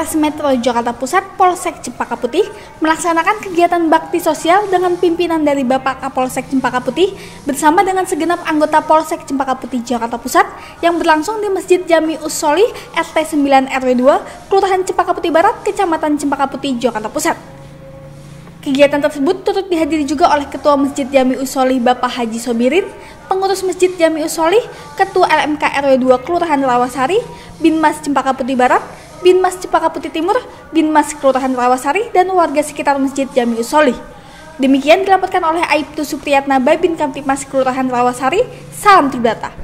Polres Metro Jakarta Pusat, Polsek Cempaka Putih, melaksanakan kegiatan bakti sosial dengan pimpinan dari Bapak Kapolsek Cempaka Putih bersama dengan segenap anggota Polsek Cempaka Putih Jakarta Pusat yang berlangsung di Masjid Jami'us Sholih RT 9 RW 2, Kelurahan Cempaka Putih Barat, Kecamatan Cempaka Putih, Jakarta Pusat. Kegiatan tersebut turut dihadiri juga oleh Ketua Masjid Jami'us Sholih Bapak Haji Sobirin, Pengurus Masjid Jami'us Sholih, Ketua LMK RW 2 Kelurahan Rawasari, Binmas Cempaka Putih Barat, Binmas Cempaka Putih Timur, Binmas Kelurahan Rawasari, dan warga sekitar Masjid Jami'us Sholih. Demikian dilaporkan oleh Aibtu Supriyatna Babin Kamtipmas Kelurahan Rawasari. Salam Tribata.